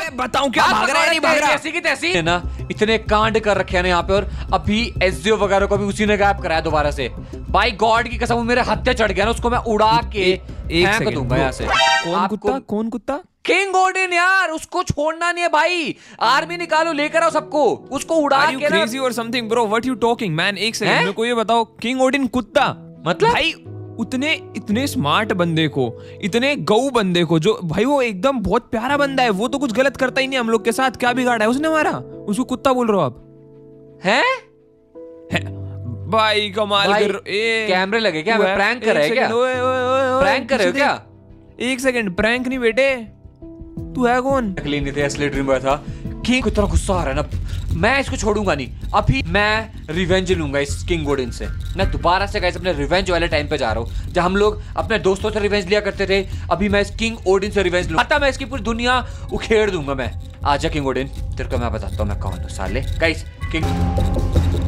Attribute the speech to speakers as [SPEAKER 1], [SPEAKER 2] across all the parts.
[SPEAKER 1] मैं बताऊं क्या भाग रहा है नहीं भाग रहा?
[SPEAKER 2] ऐसी की तैसी है ना, इतने कांड कर रखे हैं ना यहाँ पे, और अभी एसडीओ वगैरह को भी उसी ने गायब कराया दोबारा से। बाई गॉड की कसम, मेरे हत्या चढ़ गया ना, उसको मैं उड़ा के फेंक दूंगा यहाँ से।
[SPEAKER 1] कौन कुत्ता?
[SPEAKER 2] किंग ओडिन यार, उसको छोड़ना नहीं है भाई। आर्मी निकालो, लेकर आओ सबको, उसको उड़ा के ना।
[SPEAKER 1] क्रेजी और something bro, what you talking man? एक सेकंड मेरे को ये बताओ, किंग ओडिन कुत्ता
[SPEAKER 2] मतलब
[SPEAKER 1] भाई उतने इतने स्मार्ट बंदे को, इतने गऊ बंदे को, जो भाई वो एकदम बहुत प्यारा बंदा है, वो तो कुछ गलत करता ही नहीं हम लोग के साथ, क्या बिगाड़ा है उसने हमारा? उसको कुत्ता बोल रहे हो आप?
[SPEAKER 2] हैं
[SPEAKER 1] भाई कमाल कर।
[SPEAKER 2] कैमरे लगे क्या? प्रैंक कर रहे हैं क्या? प्रैंक कर रहे हो क्या?
[SPEAKER 1] एक सेकंड, प्रैंक नहीं बेटे, तू है कौन?
[SPEAKER 2] नकली नहीं थे, असली ड्रीम बॉय था। किंग को इतना गुस्सा आ रहा है ना, मैं इसको छोड़ूंगा नहीं। अभी मैं रिवेंज लूंगा इस किंग ओडिन से। मैं दोबारा से गाइस अपने रिवेंज वाले टाइम पे जा रहा हूँ, जब हम लोग अपने दोस्तों से रिवेंज लिया करते थे। अभी मैं इस किंग ओडिन से रिवेंज लूंगा, मैं इसकी पूरी दुनिया उखेड़ दूंगा मैं। आजा किंग ओडिन, तेरे को मैं बताता हूँ मैं कौन हूँ साले। गाइस किंग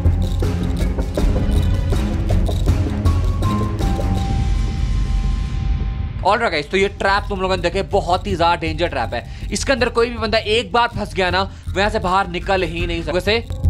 [SPEAKER 2] ऑलराइट गाइस, तो ये ट्रैप तुम लोगों ने देखे, बहुत ही ज्यादा डेंजर ट्रैप है। इसके अंदर कोई भी बंदा एक बार फंस गया ना, वहां से बाहर निकल ही नहीं सकता। वैसे